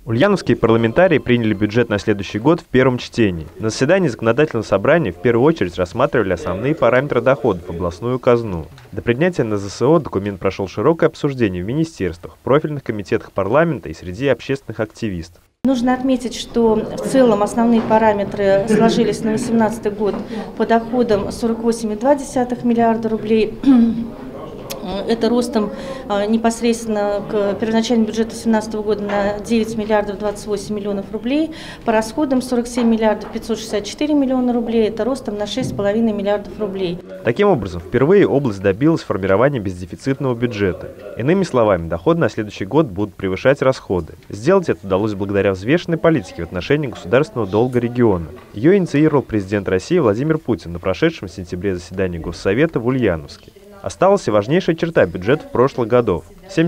Ульяновские парламентарии приняли бюджет на следующий год в первом чтении. На заседании законодательного собрания в первую очередь рассматривали основные параметры доходов в областную казну. До принятия на ЗСО документ прошел широкое обсуждение в министерствах, профильных комитетах парламента и среди общественных активистов. Нужно отметить, что в целом основные параметры сложились на 2018 год по доходам 48,2 миллиарда рублей. Это ростом непосредственно к первоначальному бюджету 2017 года на 9 миллиардов 28 миллионов рублей. По расходам 47 миллиардов 564 миллиона рублей. Это ростом на 6,5 миллиардов рублей. Таким образом, впервые область добилась формирования бездефицитного бюджета. Иными словами, доходы на следующий год будут превышать расходы. Сделать это удалось благодаря взвешенной политике в отношении государственного долга региона. Ее инициировал президент России Владимир Путин на прошедшем в сентябре заседании Госсовета в Ульяновске. Осталась и важнейшая черта бюджетов прошлых годов.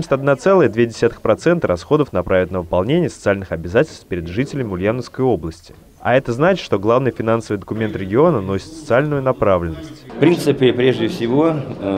71,2% расходов направят на выполнение социальных обязательств перед жителями Ульяновской области. А это значит, что главный финансовый документ региона носит социальную направленность. В принципе, прежде всего,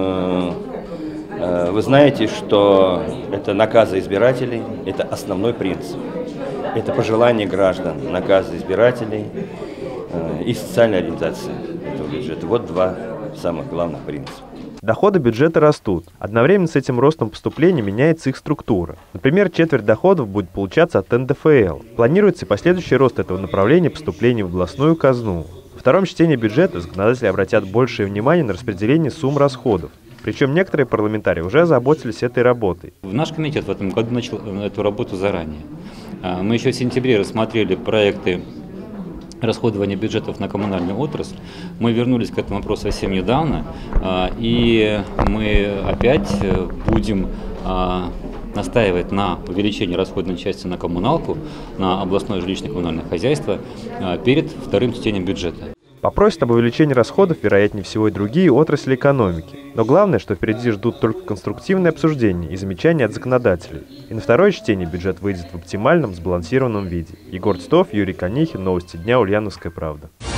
вы знаете, что это наказы избирателей, это основной принцип. Это пожелание граждан, наказы избирателей и социальная ориентация этого бюджета. Вот два самых главных принципа. Доходы бюджета растут. Одновременно с этим ростом поступлений меняется их структура. Например, четверть доходов будет получаться от НДФЛ. Планируется и последующий рост этого направления поступлений в областную казну. Во втором чтении бюджета законодатели обратят большее внимание на распределение сумм расходов. Причем некоторые парламентарии уже озаботились этой работой. Наш комитет в этом году начал эту работу заранее. Мы еще в сентябре рассмотрели проекты расходования бюджетов на коммунальную отрасль. Мы вернулись к этому вопросу совсем недавно, и мы опять будем настаивать на увеличении расходной части на коммуналку, на областное жилищно-коммунальное хозяйство перед вторым чтением бюджета. Попросят об увеличении расходов, вероятнее всего, и другие отрасли экономики. Но главное, что впереди ждут только конструктивные обсуждения и замечания от законодателей. И на второе чтение бюджет выйдет в оптимальном, сбалансированном виде. Егор Титов, Юрий Конихин, Новости дня, Ульяновская правда.